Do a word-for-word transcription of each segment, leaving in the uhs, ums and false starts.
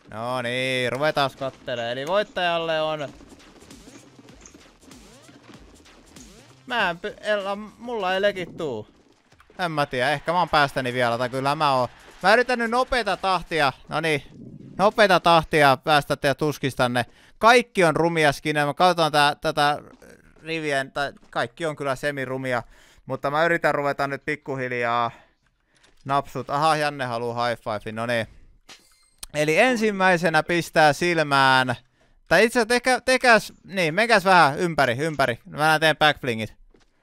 No niin, ruvetaan kattelemaan. Eli voittajalle on... Mä en py... Ella, mulla ei legit tuu. En mä tiedä, ehkä mä oon päästäni vielä, tai kyllä mä oon. Mä yritän nyt nopeeta tahtia, no niin, nopeeta tahtia päästä teidän tuskistanne. Kaikki on rumia skinejä, mä katsotaan tää, tätä rivien, tai kaikki on kyllä semirumia. Mutta mä yritän ruveta nyt pikkuhiljaa napsut. Aha, Janne haluu high five, no niin. Eli ensimmäisenä pistää silmään, tai itse asiassa tekä, tekäs, niin, menkäs vähän ympäri, ympäri. Mä teen backblingit.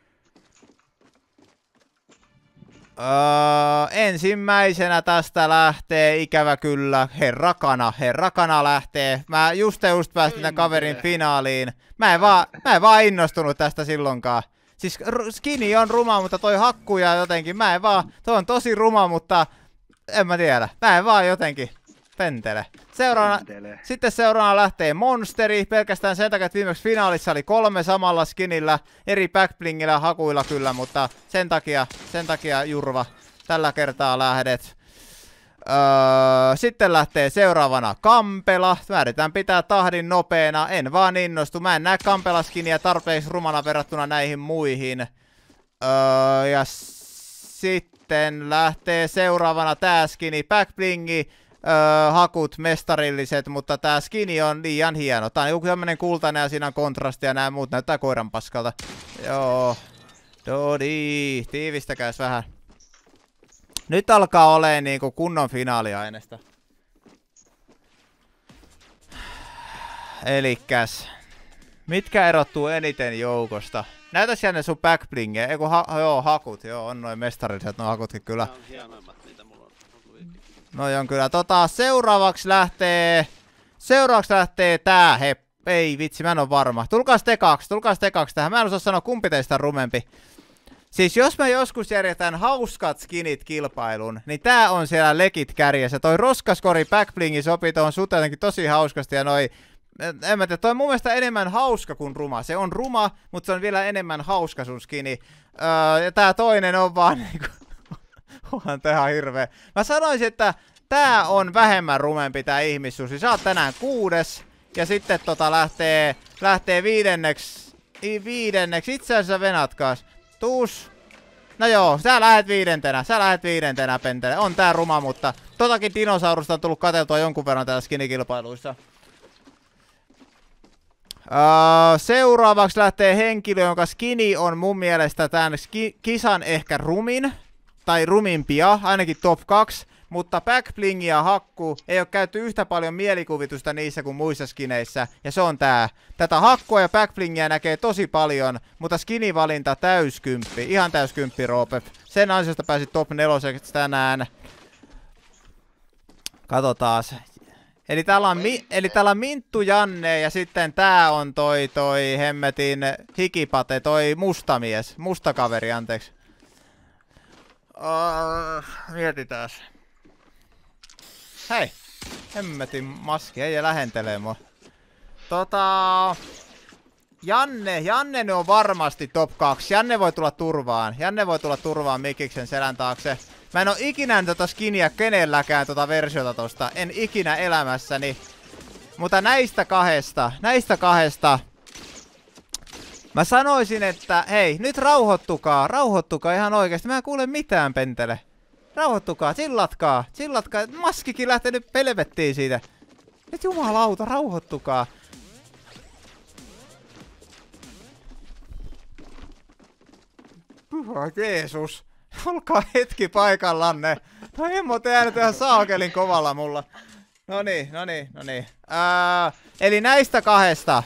Öö, ensimmäisenä tästä lähtee ikävä kyllä Herrakana. Herrakana lähtee. Mä just ja just päästin tämän kaverin finaaliin. Mä en, vaan, mä en vaan innostunut tästä silloinkaan. Siis skini on ruma, mutta toi hakkuja jotenkin. Mä en vaan, toi on tosi ruma, mutta en mä tiedä. Mä en vaan jotenkin pentele. Seuraavana, sitten seuraavana lähtee Monsteri. Pelkästään sen takia, että viimeksi finaalissa oli kolme samalla skinillä. Eri backblingillä ja hakuilla kyllä, mutta sen takia, sen takia Jurva. Tällä kertaa lähdet. Öö, sitten lähtee seuraavana Kampela. Mä yritän pitää tahdin nopeena. En vaan innostu. Mä en näe Kampela-skiniä tarpeeksi rumana verrattuna näihin muihin. Öö, ja sitten lähtee seuraavana tää skini. Backblingi. Öö, hakut mestarilliset, mutta tää skini on liian hieno. Tää on joku tämmönen kultainen ja siinä on kontrasti ja nää muut näyttää koiran paskalta. Joo. Dodi. Tiivistäkääs vähän. Nyt alkaa oleen niinku kunnon finaaliaineesta. Elikkäs. Mitkä erottuu eniten joukosta? Näytäs Janne sun backblinge. Eiku ha joo, hakut. Joo, on noin mestarilliset, no hakutkin kyllä. No on kyllä. Tota, seuraavaksi lähtee... Seuraavaksi lähtee tää, he... Ei vitsi, mä en oo varma. Tulkaas tekaks, tulkaas tekaks tähän. Mä en osaa sanoa kumpi teistä on rumempi. Siis jos me joskus järjetään hauskat skinit kilpailun, niin tää on siellä legit kärjessä. Toi roskaskori backblingi sopii tuohon sut jotenkin tosi hauskasti ja noi... En mä tiedä, toi on mun mielestä enemmän hauska kuin ruma. Se on ruma, mutta se on vielä enemmän hauska sun skini. Öö, ja tää toinen on vaan niinku... Onhan tää ihan hirveä. Mä sanoisin, että tää on vähemmän rumempi tää ihmissusi. Sä oot tänään kuudes. Ja sitten tota lähtee, lähtee viidenneksi. Viidenneksi. Itse asiassa venatkaas. Tuus. No joo, sä lähet viidentenä. Sä lähet viidentenä pentele. On tää ruma, mutta totakin dinosaurusta on tullut katseltua jonkun verran täällä skinikilpailuissa. Uh, seuraavaksi lähtee henkilö, jonka skini on mun mielestä tämän kisan ehkä rumin. Tai rumimpia, ainakin top kaksi. Mutta backbling ja hakku ei ole käyty yhtä paljon mielikuvitusta niissä kuin muissa skineissä. Ja se on tää. Tätä hakkua ja backblingia näkee tosi paljon. Mutta skinivalinta täyskymppi. Ihan täyskymppi, Roope. Sen ansiosta pääsit top neloseksi tänään. Katsotaas. Eli täällä on, mi eli täällä on Minttu Janne ja sitten tää on toi toi hemmetin hikipate, toi mustamies. Mustakaveri, anteeksi. Uh, mietitääs. Hei! Hemmetin maski, ei lähentelee mua. Tota... Janne, Janne on varmasti top kaksi. Janne voi tulla turvaan. Janne voi tulla turvaan Mikiksen selän taakse. Mä en oo ikinä tota skiniä kenelläkään tota versiota tosta. En ikinä elämässäni. Mutta näistä kahdesta, näistä kahdesta... Mä sanoisin, että hei, nyt rauhoittukaa, rauhoittukaa ihan oikeesti. Mä en kuule mitään, pentele. Rauhoittukaa, chillatkaa, chillatkaa. Maskikin lähtenyt pelvettiin siitä. Nyt jumalauta, rauhoittukaa. Pyhä Jeesus. Olkaa hetki paikallanne. Toi emmo tehdä ihan saakelin kovalla mulla. Noniin, noniin, noniin. Ää, eli näistä kahdesta.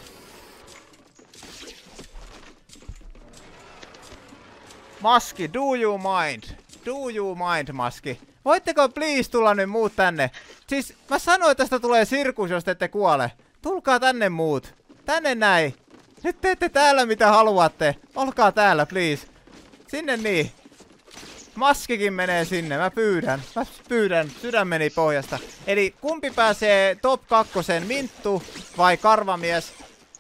Maski, do you mind? Do you mind, Maski? Voitteko please tulla nyt muut tänne? Siis mä sanoin, että tästä tulee sirkus, jos te ette kuole. Tulkaa tänne muut. Tänne näin. Nyt teette täällä mitä haluatte. Olkaa täällä, please. Sinne niin. Maskikin menee sinne, mä pyydän. Mä pyydän, sydämeni pohjasta. Eli kumpi pääsee top kakkosen, Minttu vai Karvamies?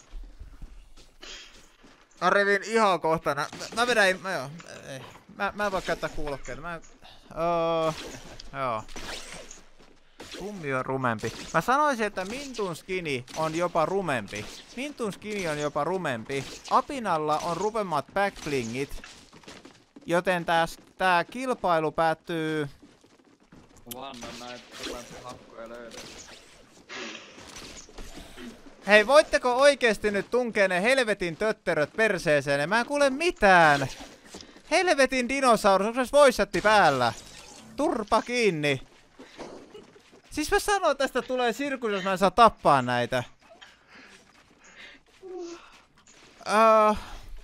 Mä revin ihan kohtana. Mä, mä vedän... Mä, joo, ei. Mä, mä en voi käyttää kuulokkeita. Mä... Oh, joo. Kumpi on rumempi? Mä sanoisin, että Mintun skini on jopa rumempi. Mintun skini on jopa rumempi. Apinalla on rumemmat backblingit. Joten tää, tää kilpailu päättyy... Vanna näitä hakkoja löydä. Hei, voitteko oikeesti nyt tunkea ne helvetin tötteröt perseeseen? Mä en kuule mitään. Helvetin dinosaurus, onko se voiceatti päällä? Turpa kiinni. Siis mä sanon, että tästä tulee sirkus, jos mä en saa tappaa näitä. Uh...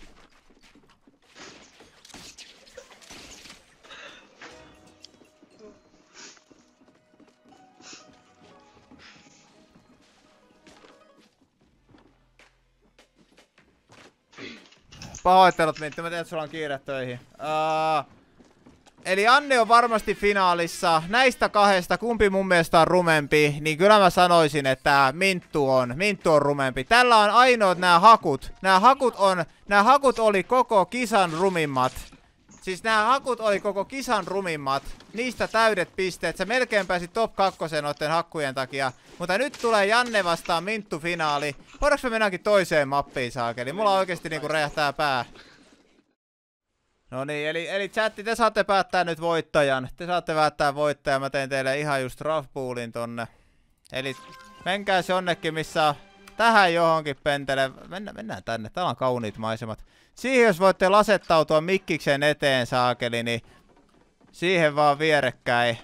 Pahoittelut, Mintti. Mä tiedän, että sulla on kiire töihin. Uh, eli Anne on varmasti finaalissa. Näistä kahdesta, kumpi mun mielestä on rumempi, niin kyllä mä sanoisin, että Minttu on. Minttu on rumempi. Tällä on ainoat nämä hakut. Nämä hakut on, nämä hakut oli koko kisan rumimmat. Siis nämä hakut oli koko kisan rumimmat. Niistä täydet pisteet. Sä melkein pääsit top kakkosen noiden hakkujen takia. Mutta nyt tulee Janne vastaan Minttu finaali. Voidaanko me mennäkin toiseen mappiin, saakeli? Mulla oikeesti niinku räjähtää pää. No niin, eli, eli chatti, te saatte päättää nyt voittajan. Te saatte päättää voittajan. Mä tein teille ihan just rough poolin tonne. Eli menkääs jonnekin, missä on tähän johonkin pentele. Mennään, mennään tänne. Täällä on kauniit maisemat. Siihen jos voitte lasettautua mikkiksen eteen, saakeli, niin siihen vaan vierekkäin.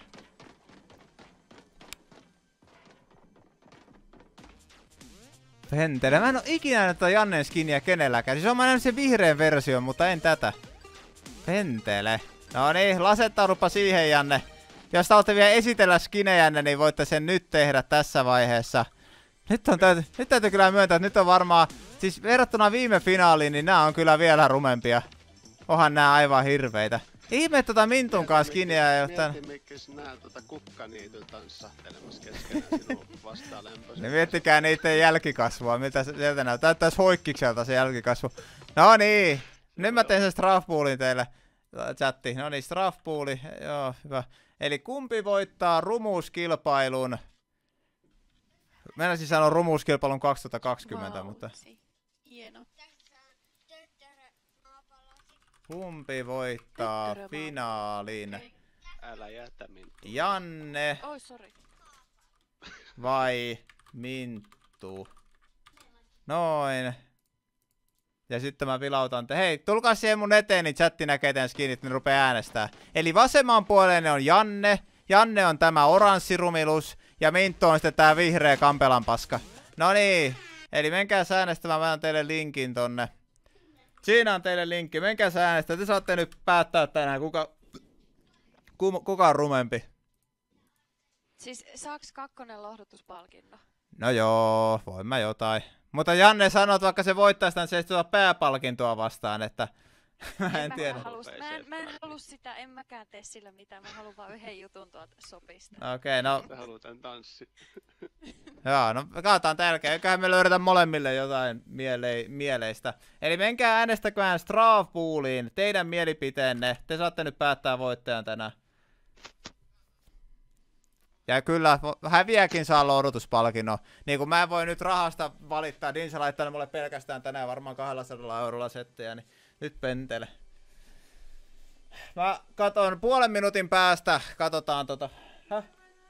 Pentele. Mä en oo ikinä nähnyt tätä Jannen skiniä kenelläkään. Siis on mä nähnyt sen vihreän version, mutta en tätä. Pentele. No niin, lasettaudupa siihen, Janne. Jos haluatte vielä esitellä skinejänne, niin voitte sen nyt tehdä tässä vaiheessa. Nyt, on täyty, nyt täytyy kyllä myöntää, että nyt on varmaan... Siis verrattuna viime finaaliin, niin nämä on kyllä vielä rumempia. Onhan nämä aivan hirveitä. Ihme tota Mintun kanssa skinejä ei oo tän... Mieti, miksi nää tota kukkaniityllä tanssahtelemassa keskenään sinun vastaan lämpöisenä. Niin miettikää niitten jälkikasvua, miltä se sieltä näyttää. Täyttäis hoikkikselta se jälkikasvu. No niin, nyt mä teen sen straff poolin teille. Chatti, no niin, straff pooli, joo, hyvä. Eli kumpi voittaa rumuuskilpailun? Meinasin sanoa rumuuskilpailun kaksituhattakaksikymmentä, wow, mutta... Hieno. Kumpi voittaa finaalin? Älä jätä Minttu. Janne Oi, sorry. vai Minttu? Noin. Ja sitten mä vilautan, että hei, tulkaa siihen mun eteen, niin chatti näkee teidän skinit, niin rupee äänestää. Eli vasemman puolelle on Janne. Janne on tämä oranssirumilus. Ja Minttu on sitten tää vihreä kampelan paska. No niin. Eli menkää äänestämään, mä annan teille linkin tonne. Siinä on teille linkki, menkää äänestää. Te saatte nyt päättää tänään, kuka, kuka on rumempi. Siis saaks kakkonen lohdutuspalkinnon? No joo, voin mä jotain. Mutta Janne sanoo, että vaikka se voittaisi, niin se ei tuota pääpalkintoa vastaan, että mä en, en tiedä. Mä, halus, mä, en, mä en halua sitä, en mäkään tee sillä mitään, mä haluan vaan yhden jutun tuolta sopista. Okei, okay, no... Mä haluan tanssi. Joo, no katsotaan tämän jälkeen. Eiköhän me löydetä molemmille jotain miele mieleistä. Eli menkää äänestäkään straff pooliin teidän mielipiteenne. Te saatte nyt päättää voittajan tänään. Ja kyllä, häviäkin saa lohdutuspalkinnon. Niin kun mä en voi nyt rahasta valittaa, Dinsa laittaa mulle pelkästään tänään varmaan kaksisataa eurolla settejä, niin nyt pentele. Mä katon puolen minuutin päästä, katsotaan tota. Häh?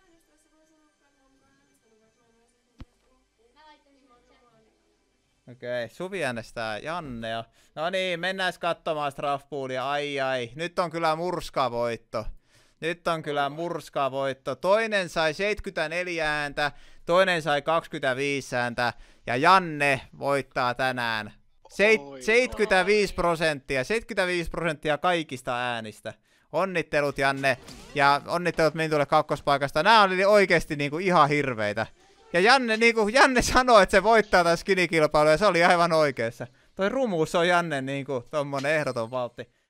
Okei, okay, Suvi äänestää Jannea. No niin, mennään katsomaan straff poolia. Ai ai, nyt on kyllä murskavoitto. Nyt on kyllä murskavoitto. Toinen sai seitsemänkymmentäneljä ääntä, toinen sai kaksikymmentäviisi ääntä ja Janne voittaa tänään. Seit- seitsemänkymmentäviisi prosenttia, seitsemänkymmentäviisi prosenttia kaikista äänistä. Onnittelut Janne ja onnittelut Mintulle kakkospaikasta. Nämä oli oikeesti niinku ihan hirveitä. Ja Janne, niinku, Janne sanoi, että se voittaa tämän skinikilpailun ja se oli aivan oikeassa. Toi rumuus on Janne niinku tommonen ehdoton valtti.